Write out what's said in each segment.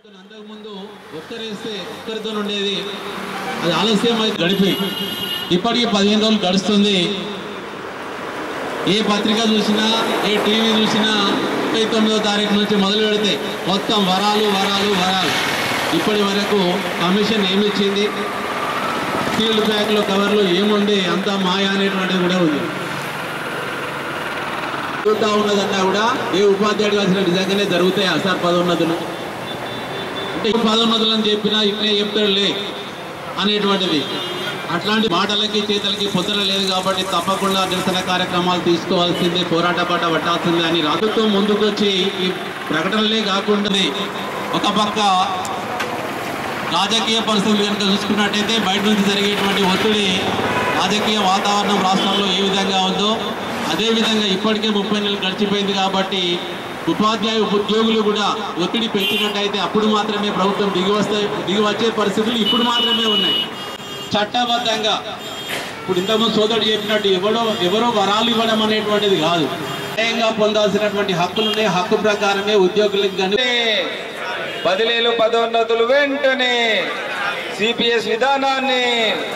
అంతకుముందు ఒక్కరేస్తే ఒక్కరితో ఉండేది, అది ఆలస్యం అయితే గడిపి ఇప్పటికీ 15 రోజులు గడుస్తుంది. ఏ పత్రిక చూసినా ఏ టీవీ చూసినా 29వ తారీఖు నుంచి మొదలు పెడితే మొత్తం వరాలు వరాలు వరాలు. ఇప్పటి వరకు కమిషన్ ఏమిచ్చింది, సీల్డ్ ప్యాక్లో కవర్లు ఏముంది, అంతా మాయా అనేటువంటిది కూడా ఉంది. జరుగుతూ ఉన్నదన్నా కూడా ఏ ఉపాధ్యాయుడు అసలు నిజంగానే జరుగుతాయా సార్ పదోన్నతులు? అంటే పదోన్నతులు అని చెప్పినా ఇట్లే చెప్తాడులే అనేటువంటిది. అట్లాంటి మాటలకి చేతలకి పొద్దున లేదు కాబట్టి తప్పకుండా నిరసన కార్యక్రమాలు తీసుకోవాల్సిందే, పోరాట పాట పట్టాల్సిందే అని ప్రభుత్వం ముందుకొచ్చి ఈ ప్రకటనలే కాకుండా ఒక పక్క రాజకీయ పరిస్థితులు కనుక చూసుకున్నట్టయితే బయట నుంచి జరిగేటువంటి ఒత్తిడి, రాజకీయ వాతావరణం రాష్ట్రంలో ఏ విధంగా ఉందో అదేవిధంగా ఇప్పటికే 30 నెలలు గడిచిపోయింది కాబట్టి ఉద్యోగులు కూడా ఒత్తిడి పెంచినట్టయితే అప్పుడు మాత్రమే ప్రభుత్వం దిగి వచ్చే పరిస్థితులు ఇప్పుడు మాత్రమే ఉన్నాయి. చట్టబద్ధంగా ఇప్పుడు ఇంతకుముందు సోదరుడు చెప్పినట్టు ఎవరో వరాలు ఇవ్వడం అనేటువంటిది కాదు, న్యాయంగా పొందాల్సినటువంటి హక్కులు ఉన్నాయి. హక్కు ప్రకారమే ఉద్యోగులకు కానీ బదిలీలు పదోన్నతులు వెంటనే సిపిఎస్ విధానాన్ని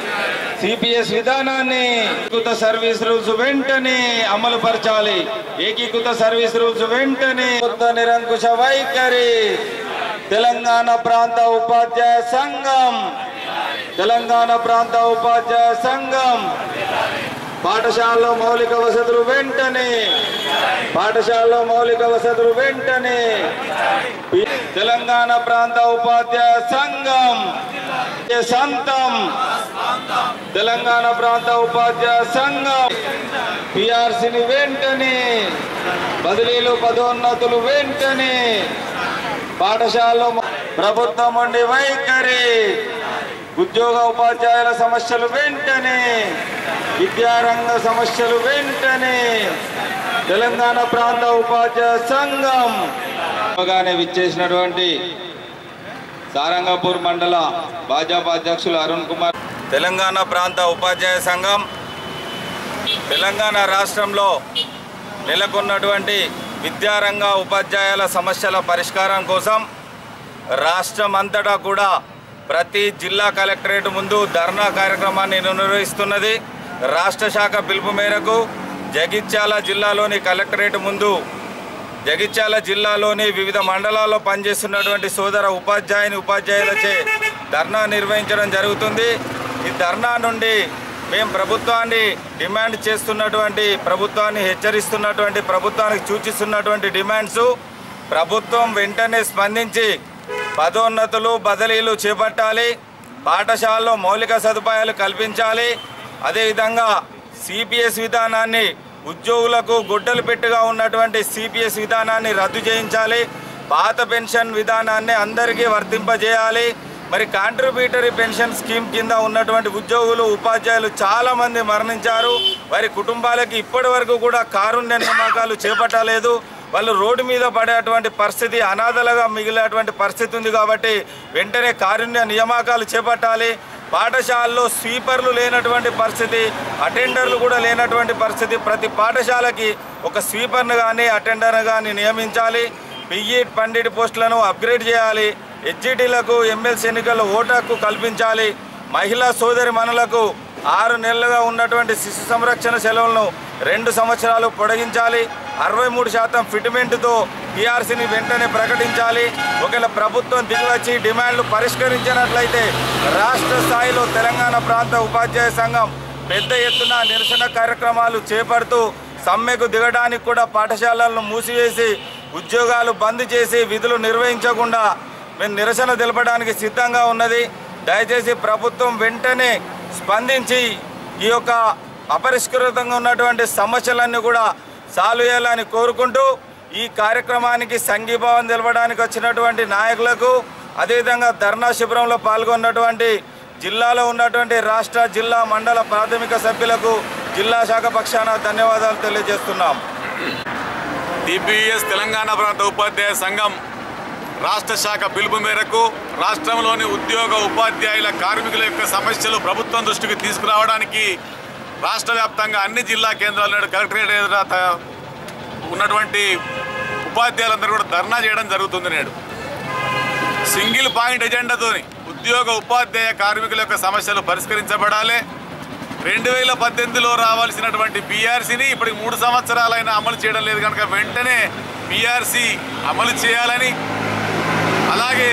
ఏకీకృత సర్వీస్ రూల్స్ వెంటనే అమలు పరచాలి. ఏకీకృత సర్వీస్ రూల్స్ వెంటనే నిరంకుశ వైఖరి. తెలంగాణ ప్రాంత ఉపాధ్యాయ సంఘం పాఠశాలలో మౌలిక వసతులు వెంటనే తెలంగాణ ప్రాంత ఉపాధ్యాయ సంఘం పిఆర్సీని వెంటనే, బదిలీలు పదోన్నతులు వెంటనే, పాఠశాలలో ప్రభుత్వం ఉండి వైఖరి, ఉద్యోగ ఉపాధ్యాయుల సమస్యలు వెంటనే, విద్యారంగ సమస్యలు వెంటనే. తెలంగాణ ప్రాంత ఉపాధ్యాయ సంఘం విచ్చేసినటువంటి సారంగపూర్ మండల భాజపా అధ్యక్షులు అరుణ్ కుమార్. తెలంగాణ ప్రాంత ఉపాధ్యాయ సంఘం తెలంగాణ రాష్ట్రంలో నెలకొన్నటువంటి విద్యారంగ ఉపాధ్యాయుల సమస్యల పరిష్కారం కోసం రాష్ట్రం అంతటా కూడా ప్రతి జిల్లా కలెక్టరేట్ ముందు ధర్నా కార్యక్రమాన్ని నిర్వహిస్తున్నది. రాష్ట్ర శాఖ పిలుపు మేరకు జగిత్యాల జిల్లాలోని కలెక్టరేట్ ముందు జిల్లాలోని వివిధ మండలాల్లో పనిచేస్తున్నటువంటి సోదర ఉపాధ్యాయులచే ధర్నా నిర్వహించడం జరుగుతుంది. ఈ ధర్నా నుండి మేము ప్రభుత్వాన్ని డిమాండ్ చేస్తున్నటువంటి, ప్రభుత్వాన్ని హెచ్చరిస్తున్నటువంటి, ప్రభుత్వానికి సూచిస్తున్నటువంటి డిమాండ్స్, ప్రభుత్వం వెంటనే స్పందించి పదోన్నతులు బదిలీలు చేపట్టాలి, పాఠశాలలో మౌలిక సదుపాయాలు కల్పించాలి. అదేవిధంగా సిపిఎస్ విధానాన్ని, ఉద్యోగులకు గొడ్డలు పెట్టుగా ఉన్నటువంటి సిపిఎస్ విధానాన్ని రద్దు చేయించాలి. పాత పెన్షన్ విధానాన్ని అందరికీ వర్తింపజేయాలి. మరి కాంట్రిబ్యూటరీ పెన్షన్ స్కీమ్ కింద ఉన్నటువంటి ఉద్యోగులు ఉపాధ్యాయులు చాలామంది మరణించారు. వారి కుటుంబాలకి ఇప్పటి వరకు కూడా కారుణ్య నియామకాలు చేపట్టలేదు. వాళ్ళు రోడ్డు మీద పడేటువంటి పరిస్థితి, అనాథలుగా మిగిలేటువంటి పరిస్థితి ఉంది. కాబట్టి వెంటనే కారుణ్య నియామకాలు చేపట్టాలి. పాఠశాలలో స్వీపర్లు లేనటువంటి పరిస్థితి, అటెండర్లు కూడా లేనటువంటి పరిస్థితి. ప్రతి పాఠశాలకి ఒక స్వీపర్ను కానీ అటెండర్ను కానీ నియమించాలి. పిఈ పండిట్ పోస్టులను అప్గ్రేడ్ చేయాలి. హెచ్జిటీలకు ఎమ్మెల్సీ ఎన్నికల్లో ఓటు హక్కు కల్పించాలి. మహిళా సోదరి మనులకు 6 నెలలుగా ఉన్నటువంటి శిశు సంరక్షణ సెలవులను 2 సంవత్సరాలు పొడిగించాలి. 63% ఫిట్మెంట్తో పిఆర్సీని వెంటనే ప్రకటించాలి. ఒకవేళ ప్రభుత్వం దిగివచ్చి డిమాండ్లు పరిష్కరించినట్లయితే రాష్ట్ర స్థాయిలో తెలంగాణ ప్రాంత ఉపాధ్యాయ సంఘం పెద్ద ఎత్తున నిరసన కార్యక్రమాలు చేపడుతూ సమ్మెకు దిగడానికి కూడా పాఠశాలలను మూసివేసి ఉద్యోగాలు బంద్ చేసి విధులు నిర్వహించకుండా మేము నిరసన తెలపడానికి సిద్ధంగా ఉన్నది. దయచేసి ప్రభుత్వం వెంటనే స్పందించి ఈ యొక్క అపరిష్కృతంగా ఉన్నటువంటి సమస్యలన్నీ కూడా సాల్వ్ చేయాలని కోరుకుంటూ ఈ కార్యక్రమానికి సంఘీభావం తెలపడానికి వచ్చినటువంటి నాయకులకు, అదేవిధంగా ధర్నా శిబిరంలో పాల్గొన్నటువంటి జిల్లాలో ఉన్నటువంటి రాష్ట్ర, జిల్లా, మండల ప్రాథమిక సభ్యులకు జిల్లా శాఖ పక్షాన ధన్యవాదాలు తెలియజేస్తున్నాం. టీపీఎస్ తెలంగాణ ప్రాంత ఉపాధ్యాయ సంఘం రాష్ట్ర శాఖ పిలుపు మేరకు రాష్ట్రంలోని ఉద్యోగ ఉపాధ్యాయుల కార్మికుల యొక్క సమస్యలు ప్రభుత్వం దృష్టికి తీసుకురావడానికి రాష్ట్ర వ్యాప్తంగా అన్ని జిల్లా కేంద్రాల్లో కలెక్టరేట్ ఎదుట ఉన్నటువంటి ఉపాధ్యాయులందరూ కూడా ధర్నా చేయడం జరుగుతుంది. నేడు సింగిల్ పాయింట్ ఎజెండాతో ఉద్యోగ ఉపాధ్యాయ కార్మికుల యొక్క సమస్యలు పరిష్కరించబడాలి. 2018లో రావాల్సినటువంటి పిఆర్సీని ఇప్పటికి 3 సంవత్సరాలైనా అమలు చేయడం లేదు కనుక వెంటనే పిఆర్సీ అమలు చేయాలని, అలాగే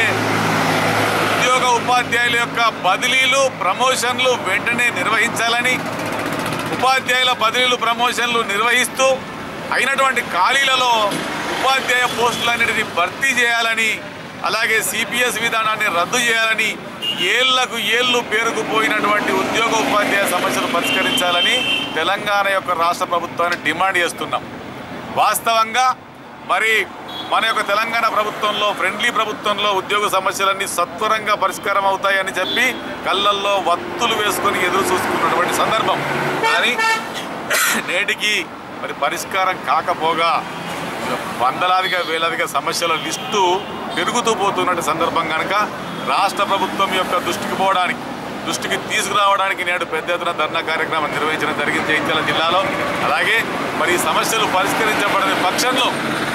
ఉద్యోగ ఉపాధ్యాయుల యొక్క బదిలీలు ప్రమోషన్లు వెంటనే నిర్వహించాలని, ఉపాధ్యాయుల బదిలీలు ప్రమోషన్లు నిర్వహిస్తూ అయినటువంటి ఖాళీలలో ఉపాధ్యాయ పోస్టులన్నిటిని భర్తీ చేయాలని, అలాగే సిపిఎస్ విధానాన్ని రద్దు చేయాలని, ఏళ్లకు ఏళ్ళు పేరుకుపోయినటువంటి ఉద్యోగ ఉపాధ్యాయ సమస్యలు పరిష్కరించాలని తెలంగాణ యొక్క రాష్ట్ర ప్రభుత్వాన్ని డిమాండ్ చేస్తున్నాం. వాస్తవంగా మరి మన యొక్క తెలంగాణ ప్రభుత్వంలో ఫ్రెండ్లీ ప్రభుత్వంలో ఉద్యోగ సమస్యలన్నీ సత్వరంగా పరిష్కారం అవుతాయని చెప్పి కళ్ళల్లో వత్తులు వేసుకొని ఎదురు చూసుకున్నటువంటి సందర్భం. కానీ నేటికి మరి పరిష్కారం కాకపోగా వందలాదిగా వేలాదిగా సమస్యల లిస్టు పెరుగుతూ పోతున్న సందర్భం కనుక రాష్ట్ర ప్రభుత్వం యొక్క దృష్టికి తీసుకురావడానికి నేడు పెద్ద ఎత్తున ధర్నా కార్యక్రమం నిర్వహించడం జరిగింది జగిత్యాల జిల్లాలో. అలాగే మరి ఈ సమస్యలు పరిష్కరించబడని పక్షంలో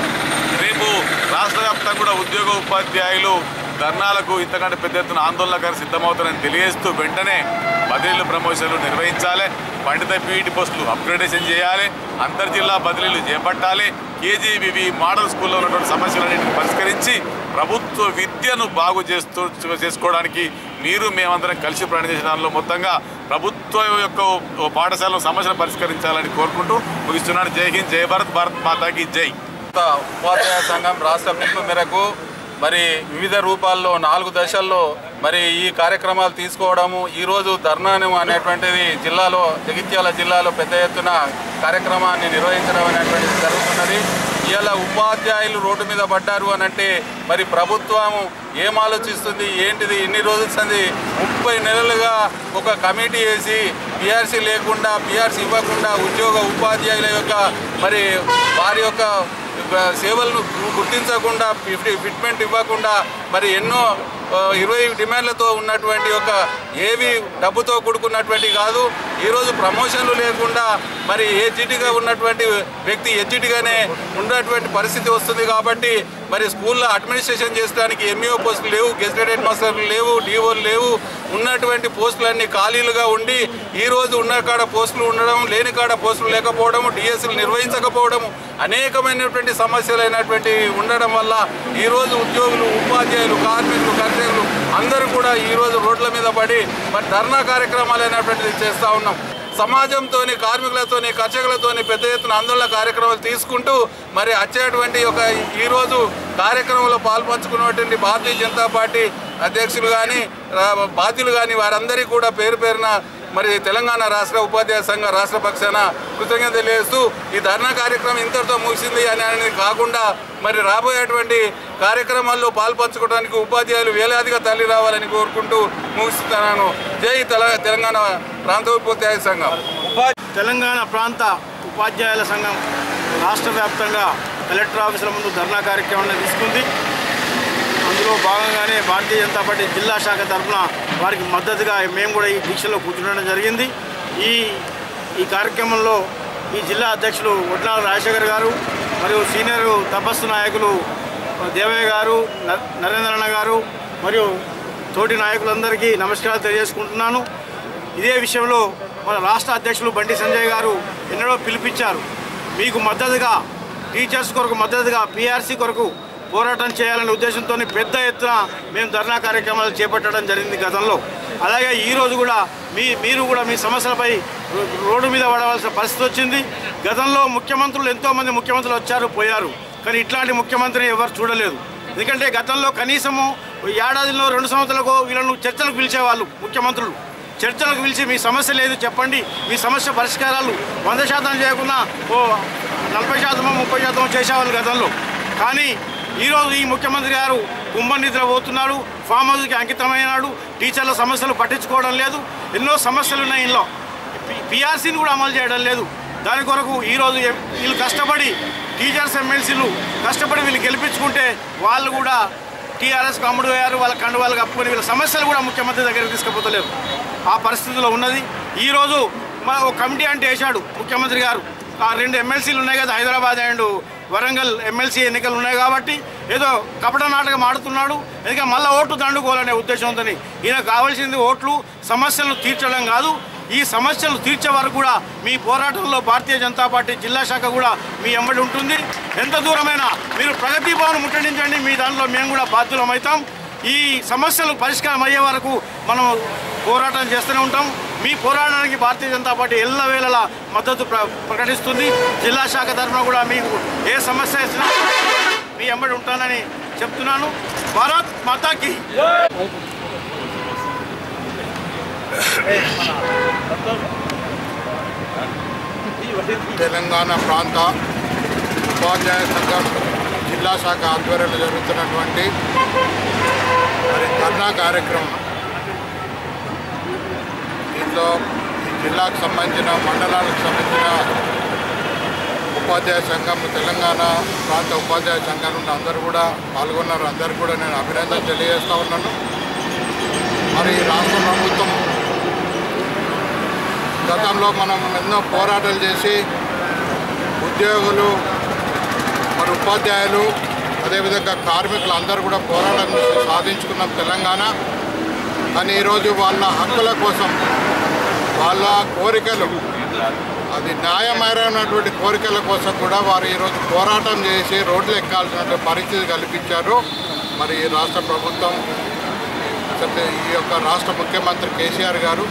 రేపు రాష్ట్ర వ్యాప్తంగా కూడా ఉద్యోగ ఉపాధ్యాయులు ధర్నాలకు ఇంతకంటే పెద్ద ఎత్తున ఆందోళనకారు సిద్ధమవుతారని తెలియజేస్తూ వెంటనే బదిలీలు ప్రమోషన్లు నిర్వహించాలి, పండిత పీఈటీ పోస్టులు అప్గ్రేడేషన్ చేయాలి, అంతర్జిల్లా బదిలీలు చేపట్టాలి, కేజీబీవీ మోడల్ స్కూల్లో ఉన్నటువంటి సమస్యలన్నింటినీ పరిష్కరించి ప్రభుత్వ విద్యను బాగు చేసుకోవడానికి మేమందరం కలిసి ప్రయాణించిన దానిలో మొత్తంగా ప్రభుత్వ యొక్క పాఠశాలలో సమస్యలు పరిష్కరించాలని కోరుకుంటూ ముగిస్తున్నాను. జై హింద్, జై భారత్, భారత్ మాతాకి జై. ఉపాధ్యాయ సంఘం రాష్ట్ర పిలుపు మేరకు మరి వివిధ రూపాల్లో 4 దశల్లో మరి ఈ కార్యక్రమాలు తీసుకోవడము, ఈరోజు ధర్నాను అనేటువంటిది జగిత్యాల జిల్లాలో పెద్ద ఎత్తున కార్యక్రమాన్ని నిర్వహించడం అనేటువంటిది జరుగుతున్నది. ఇలా ఉపాధ్యాయులు రోడ్డు మీద పడ్డారు అని అంటే మరి ప్రభుత్వం ఏం ఆలోచిస్తుంది, ఏంటిది? ఇన్ని రోజుల సంది 30 నెలలుగా ఒక కమిటీ వేసి పిఆర్సీ లేకుండా, పిఆర్సీ ఇవ్వకుండా ఉద్యోగ ఉపాధ్యాయుల యొక్క మరి వారి యొక్క సేవలను గుర్తించకుండా, ఫిట్మెంట్ ఇవ్వకుండా మరి ఎన్నో 20 డిమాండ్లతో ఉన్నటువంటి ఒక ఏవి డబ్బుతో కూడుకున్నటువంటి కాదు. ఈరోజు ప్రమోషన్లు లేకుండా మరి ఏజిటిగా ఉన్నటువంటి వ్యక్తి ఎజిటిగానే ఉన్నటువంటి పరిస్థితి వస్తుంది. కాబట్టి మరి స్కూల్లో అడ్మినిస్ట్రేషన్ చేయడానికి ఎంఈఓ పోస్టులు లేవు, గెజిటెడ్ హెడ్ మాస్టర్లు లేవు, డిఓలు లేవు. ఉన్నటువంటి పోస్టులన్నీ ఖాళీలుగా ఉండి ఈరోజు ఉన్న కాడ పోస్టులు ఉండడం, లేని కాడ పోస్టులు లేకపోవడం, డిఎస్సీలు నిర్వహించకపోవడం, అనేకమైనటువంటి సమస్యలైనటువంటి ఉండడం వల్ల ఈరోజు ఉద్యోగులు, ఉపాధ్యాయులు, కార్మికులు, కర్షకులు అందరూ కూడా ఈరోజు రోడ్ల మీద పడి మరి ధర్నా కార్యక్రమాలు అయినటువంటిది చేస్తూ ఉన్నాం. సమాజంతో, కార్మికులతో, కర్షకులతో పెద్ద ఎత్తున ఆందోళన కార్యక్రమాలు తీసుకుంటూ మరి వచ్చేటువంటి ఒక ఈరోజు కార్యక్రమంలో పాల్పంచుకున్నటువంటి భారతీయ జనతా పార్టీ అధ్యక్షులు కానీ బాధ్యులు కానీ వారందరికీ కూడా పేరున మరి తెలంగాణ రాష్ట్ర ఉపాధ్యాయ సంఘ రాష్ట్ర పక్షాన కృతజ్ఞత తెలియజేస్తూ ఈ ధర్నా కార్యక్రమం ఇంతటితో ముగిసింది అనేది కాకుండా మరి రాబోయేటువంటి కార్యక్రమాల్లో పాల్పంచుకోవడానికి ఉపాధ్యాయులు వేలాదిగా తరలి రావాలని కోరుకుంటూ ముగిస్తున్నాను. జై తెలంగాణ ప్రాంత ఉపాధ్యాయ సంఘం. తెలంగాణ ప్రాంత ఉపాధ్యాయుల సంఘం రాష్ట్ర వ్యాప్తంగా కలెక్టర్ ఆఫీసుల ముందు ధర్నా కార్యక్రమాన్ని తీసుకుంది. అందులో భాగంగానే భారతీయ జనతా పార్టీ జిల్లా శాఖ తరఫున వారికి మద్దతుగా మేము కూడా ఈ దీక్షలో కూర్చుండడం జరిగింది. ఈ కార్యక్రమంలో ఈ జిల్లా అధ్యక్షులు వడ్నాల రాజశేఖర్ గారు మరియు సీనియర్ తపస్సు నాయకులు దేవయ్య గారు, నరేంద్రన్న గారు మరియు తోటి నాయకులందరికీ నమస్కారాలు తెలియజేసుకుంటున్నాను. ఇదే విషయంలో మన రాష్ట్ర అధ్యక్షులు బండి సంజయ్ గారు ఎన్నడో పిలిపించారు. మీకు మద్దతుగా, టీచర్స్ కొరకు మద్దతుగా, పిఆర్సీ కొరకు పోరాటం చేయాలనే ఉద్దేశంతో పెద్ద ఎత్తున మేము ధర్నా కార్యక్రమాలు చేపట్టడం జరిగింది గతంలో. అలాగే ఈరోజు కూడా మీరు కూడా మీ సమస్యలపై రోడ్డు మీద పడవలసిన పరిస్థితి వచ్చింది. గతంలో ఎంతోమంది ముఖ్యమంత్రులు వచ్చారు, పోయారు. కానీ ఇట్లాంటి ముఖ్యమంత్రిని ఎవరు చూడలేదు. ఎందుకంటే గతంలో కనీసము ఏడాదిలో 2 సంవత్సరాలకు వీళ్ళను చర్చలకు పిలిచేవాళ్ళు ముఖ్యమంత్రులు. చర్చలకు పిలిచి మీ సమస్య లేదు చెప్పండి, మీ సమస్య పరిష్కారాలు 100% చేయకుండా 40%, 30% చేసేవాళ్ళు గతంలో. కానీ ఈరోజు ఈ ముఖ్యమంత్రి గారు కుంభనిద్ర పోతున్నాడు, ఫామ్ హౌస్కి అంకితమైనాడు, టీచర్ల సమస్యలు పట్టించుకోవడం లేదు. ఎన్నో సమస్యలు ఉన్నాయి. ఇందులో పిఆర్సీని కూడా అమలు చేయడం లేదు. దాని కొరకు ఈరోజు వీళ్ళు కష్టపడి టీచర్స్ ఎమ్మెల్సీలు కష్టపడి వీళ్ళు గెలిపించుకుంటే వాళ్ళు కూడా టీఆర్ఎస్కి అమ్ముడు అయ్యారు. వాళ్ళ కండువాళ్ళు కప్పుకొని వీళ్ళ సమస్యలు కూడా ముఖ్యమంత్రి దగ్గరికి తీసుకుపోతలేరు. ఆ పరిస్థితిలో ఉన్నది. ఈరోజు ఒక కమిటీ అంటే వేశాడు ముఖ్యమంత్రి గారు. 2 ఎమ్మెల్సీలు ఉన్నాయి కదా, హైదరాబాద్ అండ్ వరంగల్ ఎమ్మెల్సీ ఎన్నికలు ఉన్నాయి కాబట్టి ఏదో కపట నాటకం ఆడుతున్నాడు. ఎందుకంటే మళ్ళీ ఓట్లు దండుకోవాలనే ఉద్దేశంతో ఈయన కావాల్సింది ఓట్లు, సమస్యలు తీర్చడం కాదు. ఈ సమస్యలు తీర్చే వరకు కూడా మీ పోరాటంలో భారతీయ జనతా పార్టీ జిల్లా శాఖ కూడా మీ వెంబడి ఉంటుంది. ఎంత దూరమైనా మీరు ప్రగతి భవన్ ముట్టడించండి, మీ దాంట్లో మేము కూడా బాధ్యులమవుతాం. ఈ సమస్యలు పరిష్కారం అయ్యే వరకు మనం పోరాటం చేస్తూనే ఉంటాం. మీ పోరాటానికి భారతీయ జనతా పార్టీ ఎల్లవేళలా మద్దతు ప్రకటిస్తుంది. జిల్లా శాఖ తరఫున కూడా మీకు ఏ సమస్య వచ్చినా మీ వెంబడి ఉంటానని చెప్తున్నాను. భారత్ మాతాకి తెలంగాణ ప్రాంత ఉపాధ్యాయ సంఘం జిల్లా శాఖ ఆధ్వర్యంలో జరుగుతున్నటువంటి ధర్నా కార్యక్రమం. దీంట్లో ఈ జిల్లాకు సంబంధించిన మండలాలకు సంబంధించిన ఉపాధ్యాయ సంఘం, తెలంగాణ ప్రాంత ఉపాధ్యాయ సంఘం నుండి అందరూ కూడా పాల్గొన్నారు. అందరికీ కూడా నేను అభినందన తెలియజేస్తూ ఉన్నాను. మరి రాష్ట్ర ప్రభుత్వం గతంలో మనం ఎన్నో పోరాటాలు చేసి ఉద్యోగులు, మరి ఉపాధ్యాయులు, అదేవిధంగా కార్మికులు అందరూ కూడా పోరాటం సాధించుకున్నాం తెలంగాణ. కానీ ఈరోజు వాళ్ళ హక్కుల కోసం, వాళ్ళ కోరికలు, అది న్యాయమైనటువంటి కోరికల కోసం కూడా వారు ఈరోజు పోరాటం చేసి రోడ్లు ఎక్కాల్సినటువంటి పరిస్థితి కల్పించారు. మరి రాష్ట్ర ప్రభుత్వం, ఈ యొక్క రాష్ట్ర ముఖ్యమంత్రి కేసీఆర్ గారు,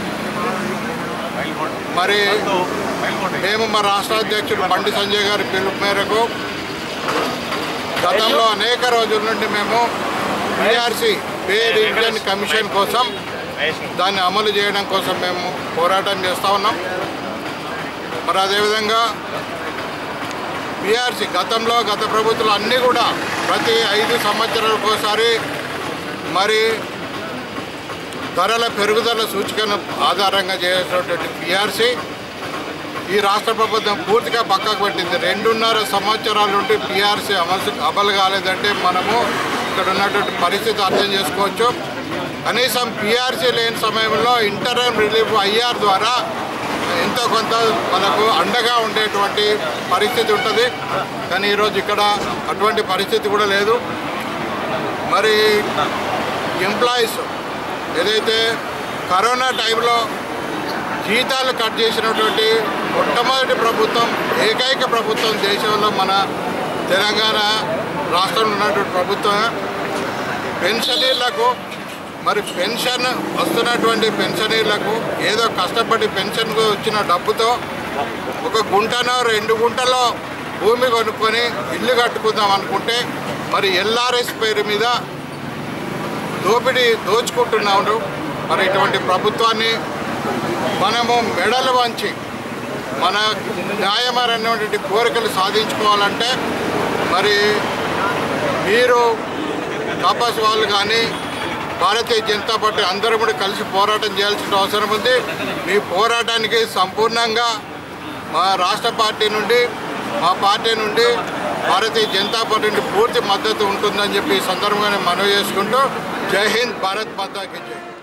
మరి మేము మా రాష్ట్ర అధ్యక్షుడు బండి సంజయ్ గారి పిలుపు మేరకు గతంలో అనేక రోజుల నుండి మేము పిఆర్సీ పే రివిజన్ కమిషన్ కోసం, దాన్ని అమలు చేయడం కోసం మేము పోరాటం చేస్తూ ఉన్నాం. మరి అదేవిధంగా పిఆర్సీ గతంలో గత ప్రభుత్వాలు అన్నీ కూడా ప్రతి 5 సంవత్సరాలకోసారి మరి ధరల పెరుగుదల సూచికను ఆధారంగా చేసేటువంటి పిఆర్సీ ఈ రాష్ట్ర ప్రభుత్వం పూర్తిగా పక్కకు పెట్టింది. 2.5 సంవత్సరాల నుండి పిఆర్సీ అమలు కాలేదంటే మనము ఇక్కడ ఉన్నటువంటి పరిస్థితి అర్థం చేసుకోవచ్చు. కనీసం పిఆర్సీ లేని సమయంలో ఇంటర్మ్ రిలీఫ్ ఐఆర్ ద్వారా ఎంతో కొంత మనకు అండగా ఉండేటువంటి పరిస్థితి ఉంటుంది. కానీ ఈరోజు ఇక్కడ అటువంటి పరిస్థితి కూడా లేదు. మరి ఎంప్లాయీస్ ఏదైతే కరోనా టైంలో జీతాలు కట్ చేసినటువంటి మొట్టమొదటి ప్రభుత్వం, ఏకైక ప్రభుత్వం దేశంలో మన తెలంగాణ రాష్ట్రంలో ఉన్నటువంటి ప్రభుత్వం. పెన్షనీర్లకు మరి పెన్షన్ వస్తున్నటువంటి పెన్షనీర్లకు ఏదో కష్టపడి పెన్షన్కు వచ్చిన డబ్బుతో 1 గుంటనో 2 గుంటలో భూమి కొనుక్కొని ఇల్లు కట్టుకుందాం అనుకుంటే మరి ఎల్ఆర్ఎస్ పేరు మీద దోచుకుంటున్నాము. మరి ఇటువంటి ప్రభుత్వాన్ని మనము మెడలు వంచి మన న్యాయమైనటువంటి కోరికలు సాధించుకోవాలంటే మరి మీరు కాపస్ వాళ్ళు కానీ భారతీయ జనతా పార్టీ అందరూ కూడా కలిసి పోరాటం చేయాల్సిన అవసరం ఉంది. మీ పోరాటానికి సంపూర్ణంగా మా రాష్ట్ర పార్టీ నుండి, మా పార్టీ నుండి, భారతీయ జనతా పార్టీ నుండి పూర్తి మద్దతు ఉంటుందని చెప్పి ఈ సందర్భంగా మనవి చేసుకుంటూ జై హింద్, భారత్ మాతా కీ జై.